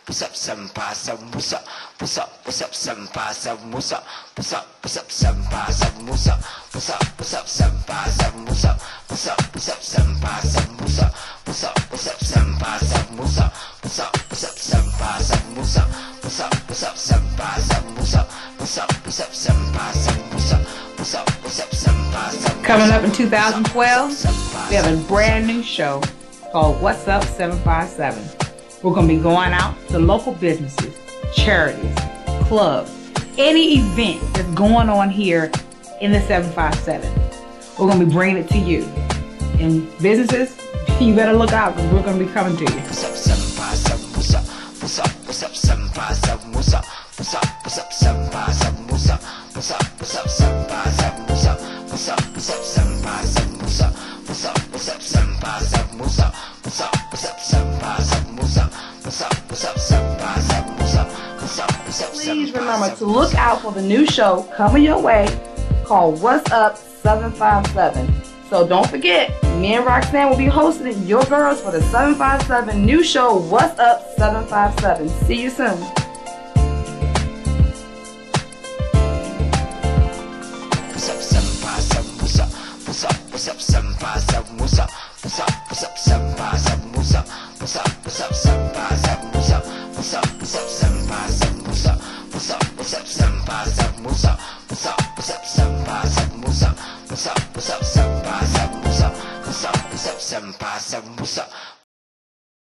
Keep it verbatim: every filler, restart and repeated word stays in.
What's up, seven five seven? What's up? What's up? What's up, seven five seven? What's up? What's up? What's up, seven five seven? What's up? What's up? What's up, seven five seven? What's up? What's up? What's up, seven five seven? What's up? What's up? What's up, seven five seven? What's up? What's up? What's up, seven five seven? What's up? What's up? What's up, seven five seven? What's up? What's up? What's up, seven five seven? What's up? What's up? What's up, seven five seven? Coming up in two thousand twelve, we have a brand new show called What's Up seven five seven. We're going to be going out to local businesses, charities, clubs, any event that's going on here in the seven five seven. We're going to be bringing it to you. And businesses, you better look out because we're going to be coming to you. What's up, seven five seven? What's up? What's up? What's up, seven five seven? What's up? What's up? What's up, seven five seven? What's up? What's up? What's up, seven five seven? What's up? What's up? What's up, seven five seven? What's up? What's up? What's up, seven five seven? What's up? What's up? What's up, seven five seven? What's up? What's up? What's up, seven five seven? What's up? What's up? What's up, Please remember to look out for the new show coming your way called What's Up seven five seven. So don't forget, me and Roxanne will be hosting your girls for the seven five seven new show What's Up seven five seven. See you soon. What's up, seven five seven? What's up? What's up? What's up, seven five seven? What's up? What's up? What's up, seven five seven? What's up? What's up? What's up, seven five seven? What's up? What's up? What's up, seven five seven? What's up? What's up? What's up, seven five seven? What's up? What's up? What's up, seven five seven? What's up? What's up? What's up, seven five seven? What's up? What's up? What's up, seven five seven? What's up?